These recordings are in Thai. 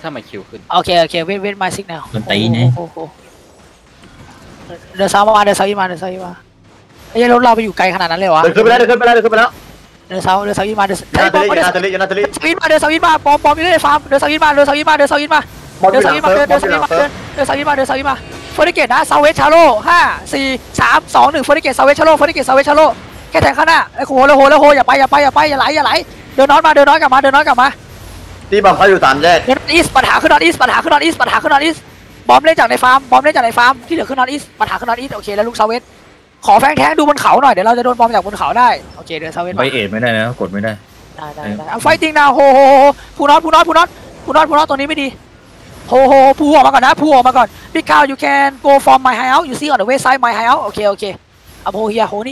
ถ้ามาคิวขึ้นโอเคเว้นมาซิกแนลมันตีเนี่ยเดินซ้ายมาเดินซ้ายมาไอ้รถเราไปอยู่ไกลขนาดนั้นเลยวะเดินขึ้นไปแล้วเดินขึ้นไปแล้วเดินซ้ายมาเดินซ้ายมาเดินซ้ายมาเดินซ้ายมาปอมอยู่ในฟาร์มเดินซ้ายมาเดินซ้ายมาเดินซ้ายมาเฟอร์นิเกตนะซาเวชชาโร่5 4 3 2 1เฟอร์นิเกตซาเวชชาโร่แค่แทงข้างหน้าไอ้โหอย่าไปอย่าไหลเดินน้อยกลับมาที่บัมเขาอยู่3แยกเดินอีสปัญหาขึ้นนอตอีสบอมเล่นจากในฟาร์มที่เหลือขึ้นนอตอีสปัญหาขึ้นนอตอีสโอเคแล้วลูกซาเวชขอแฟงแทงดูบนเขาหน่อยเดี๋ยวเราจะโดนบอมจากบนเขาได้โอเคเดินซาเวชไปเอ็ดไม่ได้นะกดไม่ได้เอาไฟติ้งนะโหพูน็อตตัวนี้ไม่ดีโหพูออกมาก่อนนะBig Cow you can go from my house you see on the west side my house โอเคI'm hold here โหนี่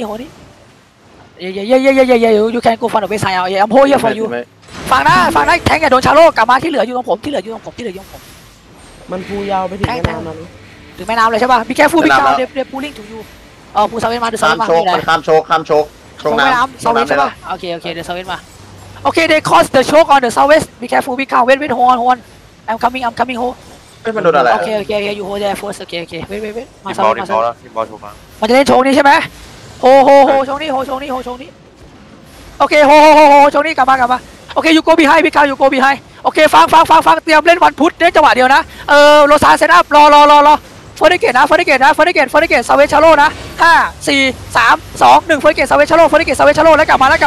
you can go from the west side I'm hold here for you ฟังนะแทงอย่าโดนชาโลกลับมาที่เหลืออยู่ของผมมันพูยาวไปถึงแม่น้ำนั้นถึงแม่น้ำเลยใช่ป่ะ Be careful Big Cow they're pulling to you พูซาเวนมาเดินซาเวนมาข้ามโชกแม่น้ำซาเวนใช่ป่ะโอเคเดินซาเวนมาโอเค they cross the choke on the southwest Be careful Big Cow wait hold I'm coming hold มันโดนอะไรโอเคyou hold there first โอเคwaitมาซาเวนบอลโชว์มามันจะเล่นโชว์นี้ใช่ไหมโฮโชว์นี้โอเคโฮโชว์นี้กลับมาโอเค you go behind Big Cow you go behind โอเคฟังเตรียมเล่นวันพุธได้จังหวะเดียวนะโรซาเซตอัพรอเฟอร์นิเกตซาเวชาโร่นะ5 4 3 2 1เฟอร์นิเกตซาเวชาโร่แล้วกลับไว้นะแล้วกลับ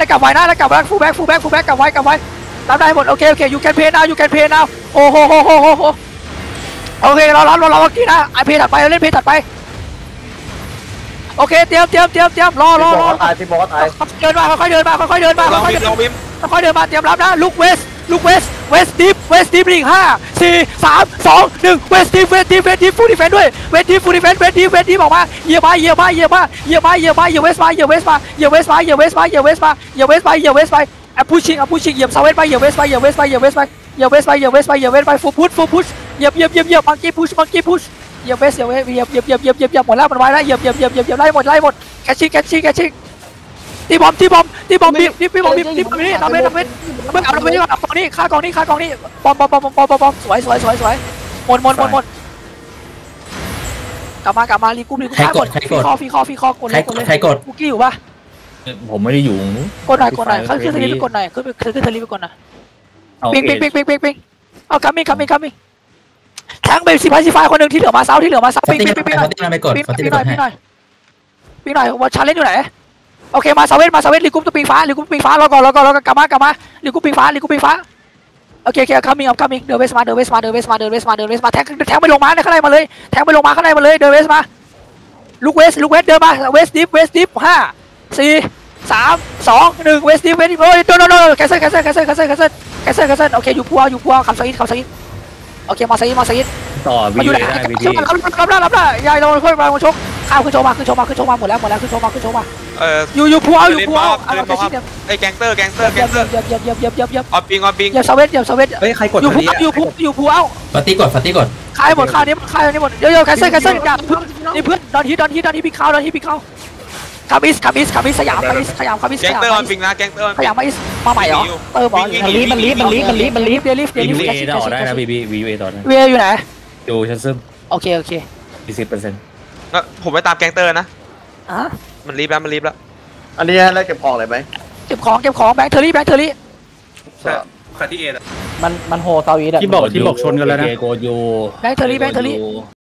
ไว้รับได้หมดโอเค you can pay now โอ้โหโอเคเราเมื่อกี้นะไอเพย์ถัดไปเราเล่นเพย์ถัดไปโอเคเตรียมรอตายที่บอกว่าตายเดินมาค่อยเดินมาเตรียมรับนะลุกเวสดีฟอีก5 4 3 2 1เวสดีฟฟูลดิเฟนด้วยเวสดีฟออกมาเหยียบไปเวสไปpushing เหยียบซาเวสไปเหยียบเวสไปฟูพุชเหยียบมังกี้พุชเหยียบเวสหมดแล้วมันไว้แล้วเหยียบไล่หมดแคชชิ่งตีบอมบีนี่ทำเวสเอาไปก่อนกองนี้ฆ่ากองนี้บอมสวยหมดกลับมารีกูฆ่ากดฟีคอกดเลยใครกดคุกกี้อยู่ปะผมไม่ได้อยู่กดหน่อยขึ้นทะเลไปกดหน่อยขึ้นทะเลไปกดหน่อยปิงเอาคัมมิ่งแทงเป็น10 คนหนึ่งที่เหลือมาเซาปิงหน่อยว่าชาเลนจ์อยู่ไหนโอเคมาเซาเวทรีกูปตัวปิงฟ้ารอก่อนกลับมารีกูปิงฟ้าโอเคคัมมิ่งเดินเวสมาแทงไปลงมาข้างในมาเลยเดินเวสมาลูกเวสเดินมาเวสดิฟ5 4 3 2 1เวสดิฟโอ้ยโดนแคสเซิลโอเคอยู่พัวคำสอิดโอเคมาสอิดต่อวีอยู่ไหนรับได้ยายเราค่อยมาชกข้าวขึ้นโชว์มาหมดแล้วขึ้นโชว์มาอยู่พัวไอ้แก๊งเตอร์เหยียบปิงเหยียบสวิตเฮ้ยใครกดอยู่พัวฟาตี้กดคายหมดนี้หมดเดี๋ยวแคสเซิลนี่เพื่อนดอนฮีพี่เขาคาบิสสยามคาบิสแก๊งเตอร์ปิงนะแก๊งเตอร์ขยับมาใหม่เหรอบอลมันลีฟเดลิฟต่อได้นะวีต่อได้เวอยู่ไหนอยู่ชั้นซึมโอเค 10% ผมไปตามแก๊งเตอร์นะมันรีบแล้วอันนี้แล้วเก็บของอะไรไหมเก็บของแบงค์เทอรี่ใครที่เอมันโฮซาวีดที่บอกชนกันแล้วนะแบงค์เทอรี่